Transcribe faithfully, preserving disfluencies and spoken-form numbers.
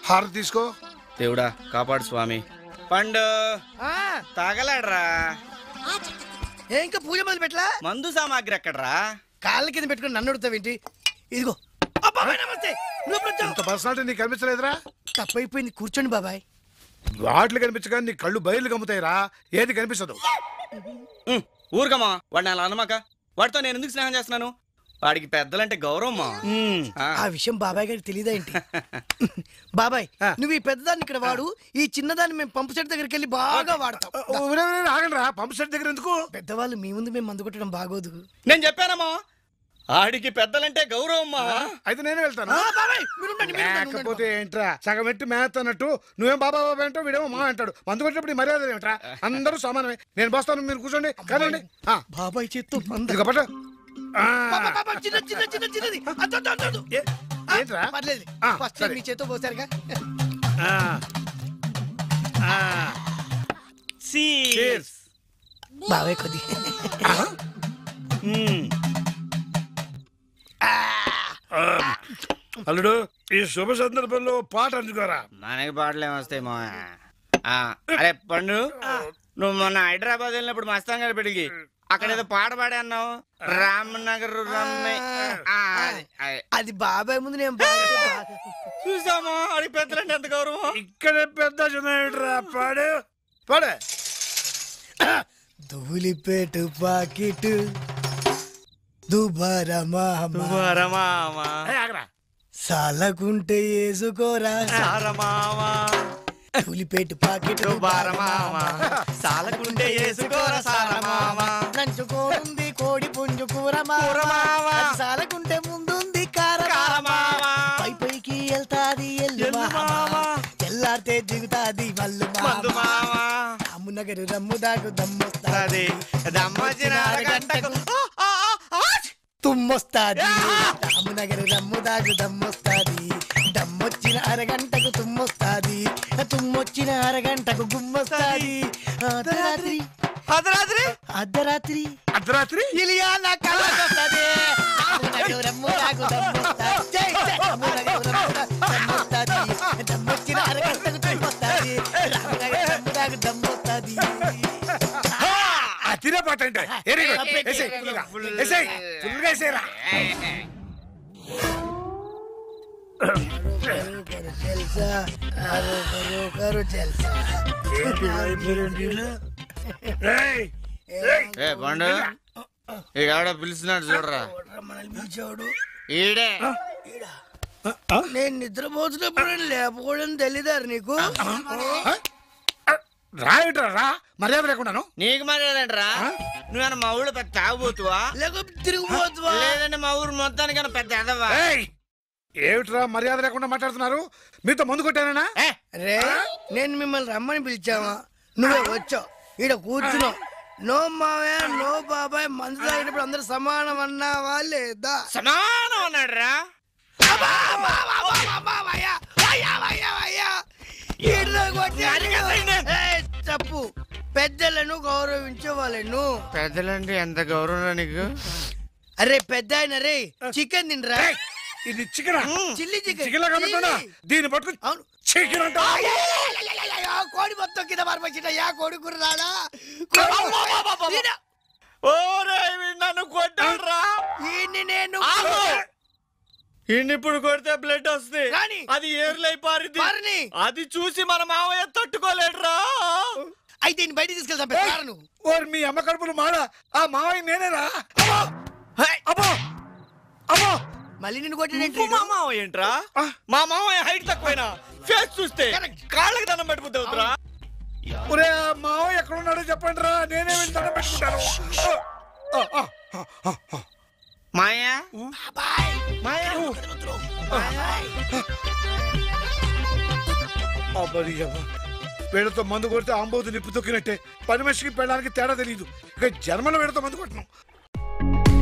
హారతి తీసుకో. దేవుడా కాపాడు స్వామి. పండు తాగలాడరా. ఇంకా పూజ మొదలు పెట్టలా? మందు సామాగ్రి ఎక్కడరా? కాళ్ళ కింద పెట్టుకుని నన్ను అడుగుతావేంటి? ఇదిగో. నమస్తే. ఇంత పర్సనాలిటీ నీకు కనిపించలేదురా? తప్పైపోయింది, కూర్చోండి బాబాయ్. వాటిలు కనిపించగా నీ కళ్ళు బయలు కమ్ముతాయిరా, ఏది కనిపించదు. ఊరుకమ్మా, వాడిని అలా అనమాక. వాడితో నేను ఎందుకు స్నేహం చేస్తున్నాను? వాడికి పెద్దలంటే గౌరవమ్మా. ఆ విషయం బాబాయ్ గారికి తెలియదా ఏంటి? బాబాయ్ నువ్వు ఈ పెద్దదాన్ని ఇక్కడ వాడు, ఈ చిన్నదాన్ని మేము పంపు సెట్ దగ్గరికి వెళ్ళి బాగా వాడతాం. ఆగండిరా, పంపు సెట్ దగ్గర ఎందుకు? పెద్దవాళ్ళు మీ ముందు మేము మందు కొట్టడం బాగోదు. నేను చెప్పానమ్మా, ఆడికి పెద్దలంటే గౌరవమ్మా. అయితే నేనే వెళ్తాను. లేకపోతే ఏంట్రా, సగం ఎట్టి మేత అన్నట్టు నువ్వేం బాబా బాబా అంటావు, వీడేమో మా అంటాడు. మందు కొట్టినప్పుడు మర్యాద ఏమిట్రా? అందరూ సమానమే. నేను బస్తాను, మీరు కూర్చోండి. కదండి బాబాయ్ చేత్తో పట్టు. మీ చేత్తో పోసారుగా. బాబాయ్ కొద్ది అల్లుడు, ఈ శుభ సందర్భంలో పాట అందుకోరా. మనకి పాటలు ఏమొస్తాయి మా. అరే పండు, నువ్వు మొన్న హైదరాబాద్ వెళ్ళినప్పుడు మస్తాన్ గారి పెడిగి అక్కడ ఏదో పాట పాడే అన్నావు. రామనగర్ అది బాబాయ్ ముందు నేను చూసామా, అది పెద్దలంటే ఎంత గౌరవం. ఇక్కడే పెద్ద చిన్న పాడు పాడే. ధూళిపేట పాకెట్ దుబారా మామా సాలకుంటే వేసుకోరా సారమావా. ధూళిపేట పాకెట్ దుబారా మామా సాలకుంటే వేసుకోరా సారమావా. నంచుకోనుంది కోడి పుంజు కూర మావా, సాలకుంటే ముందుంది కారమావా. పై పైకి వెళ్తాది ఎల్లు మావా, తెల్లారితే దిగుతాది మల్లు మావా. రామునగర్ రమ్ము దాకు దమ్మొస్తాది, దమ్మొచ్చిన అరగంటకు తుమ్మొస్తాది. రామునగర్ రమ్ము దాకు దమ్మొస్తాది, దమ్మొచ్చిన అరగంటకు తుమ్మొస్తాది, తుమ్మొచ్చిన అరగంటకు గుమ్మొస్తాది. అర్ధరాత్రి అర్ధరాత్రి అర్ధరాత్రి అర్ధరాత్రి ఇలియా నా కళ్ళకొస్తాది. రామునగర్ రమ్ము దాకు దమ్మొస్తాది, రామునగర్ రమ్ము దాకు దమ్మొస్తాది, దమ్మొచ్చిన అరగంటకు తుమ్మొస్తాది, రామునగర్ రమ్ము దాకు దమ్మొస్తాది. తినే పాట అంటే పండు ఎవడో పిలుస్తున్నాడు చూడరా. ఈడే నేను నిద్రపోతున్నప్పుడు లేకపోవడం తెలీదారు నీకు? రాయట్రా రా, మర్యాద లేకుండాను. నీకు మర్యాద ఏంట్రా? నువ్వేనా మా ఊళ్ళో పెద్ద తాగుబోతువా, లేకపోతే తిరిగిపోతువా, లేదంటే మా ఊరు మొత్తానికైనా పెద్ద ఎదవా? ఏమిట్రా మర్యాద లేకుండా మాట్లాడుతున్నారు? మీతో ముందు కొట్టానా? రే నేను మిమ్మల్ని రమ్మని పిలిచావా, నువ్వే వచ్చావు, ఈడ కూర్చున్నావు. నో మావయ్య నో బాబాయ్, మందు తాగేటప్పుడు అందరు సమానం అన్నావా లేదా? సమానం అన్నాడు రా. తప్పు, పెద్దలను గౌరవించే వాళ్ళను. పెద్దలంటే ఎంత గౌరవం నీకు? అరే పెద్ద ఆయన రే, చికెన్ తినరా? ఇది చికెన్, చిల్లీ చికెన్. చికెన్ దీన్ని పట్టుకుని అవును చికెన్ అంట. కోడి మొత్తం కింద మార్పచ్చినయ్యా, కోడి కూర రాడా? నన్ను కొట్టాడురా. నేను ఇప్పుడు కొడితే బ్లడ్ వస్తుంది, అది ఏర్లై పారింది. అది చూసి మన మావయ్య తట్టుకోలేడురా. అయితే బయట తీసుకెళ్తాను. ఓర్ మీ అమ్మ కడుపులు మాడ, ఆ మావయ్య నేనేరా. అబ్బో అబ్బో, మళ్ళీ నిన్ను కొట్టిన మా మావయ్య ఏంట్రా? మా మావయ్య హైట్ తక్కువైనా ఫేస్ చూస్తే కాళ్ళకి దండం పెట్టిపోతే అవుతురా. ఒరే మావయ్య ఎక్కడున్నాడో చెప్పండి రా, నేనే వెళ్ళి దండం పెట్టుకుంటాను. మాయా వీళ్ళతో మందు కొడితే ఆంబోతు నిప్పు తొక్కినట్టే. పని మనిషికి పెళ్ళడానికి తేడా తెలియదు. ఇక జన్మలో వీళ్ళతో మందు కొట్టను.